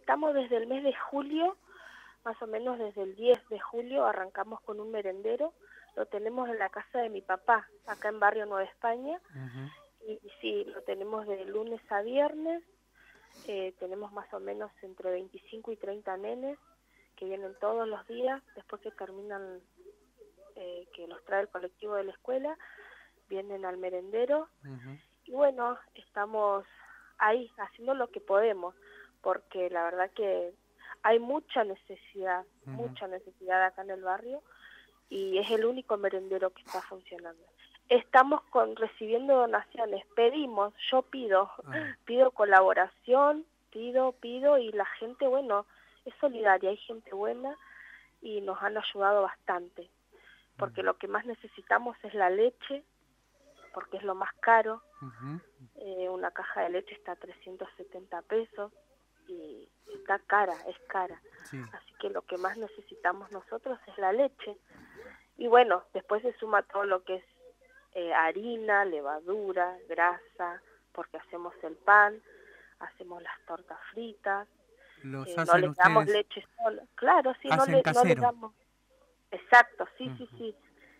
estamos desde el mes de julio, más o menos desde el 10 de julio arrancamos con un merendero. Lo tenemos en la casa de mi papá, acá en Barrio Nueva España. Y sí, lo tenemos de lunes a viernes. Tenemos más o menos entre 25 y 30 nenes que vienen todos los días, después que terminan, que los trae el colectivo de la escuela, vienen al merendero. Y bueno, estamos ahí haciendo lo que podemos, porque la verdad que hay mucha necesidad acá en el barrio, y es el único merendero que está funcionando. Estamos recibiendo donaciones, yo pido colaboración, pido, y la gente, bueno, es solidaria, hay gente buena y nos han ayudado bastante, porque lo que más necesitamos es la leche, porque es lo más caro. Una caja de leche está a 370 pesos y está cara, es cara. Sí. Así que lo que más necesitamos nosotros es la leche. Y bueno, después se suma todo lo que es harina, levadura, grasa, porque hacemos el pan, hacemos las tortas fritas. ¿Los No hacen les damos ustedes? leche sola. Claro, sí, no ¿Hacen les casero? damos. Exacto, sí.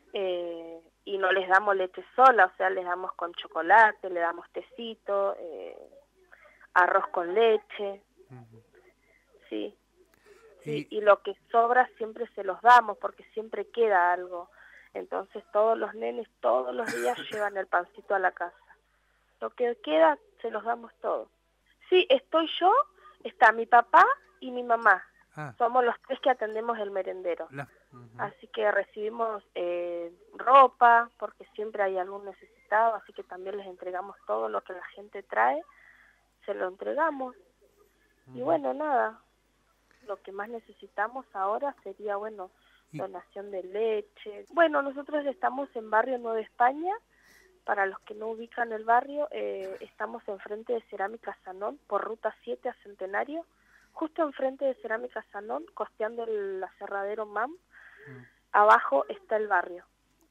Y no les damos leche sola, o sea, les damos con chocolate, le damos tecito, arroz con leche, sí. Y lo que sobra siempre se los damos, porque siempre queda algo. Entonces todos los nenes todos los días llevan el pancito a la casa. Lo que queda se los damos todo. Sí, estoy yo, está mi papá y mi mamá. Somos los tres que atendemos el merendero. Así que recibimos ropa, porque siempre hay algún necesitado, así que también les entregamos todo lo que la gente trae, se lo entregamos. Y bueno, nada, lo que más necesitamos ahora sería, bueno, donación de leche. Bueno, nosotros estamos en Barrio Nueva España. Para los que no ubican el barrio, estamos enfrente de Cerámica Sanón, por Ruta 7 a Centenario, justo enfrente de Cerámica Sanón, costeando el aserradero MAM. Abajo está el barrio.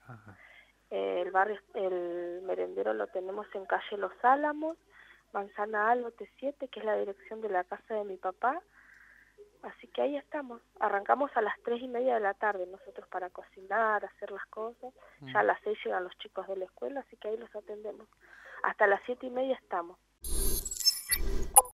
El merendero lo tenemos en calle Los Álamos, Manzana Albote 7, que es la dirección de la casa de mi papá. Así que ahí estamos. Arrancamos a las 3:30 de la tarde nosotros para cocinar, hacer las cosas. Ya a las 6 llegan los chicos de la escuela, así que ahí los atendemos. Hasta las 7:30 estamos.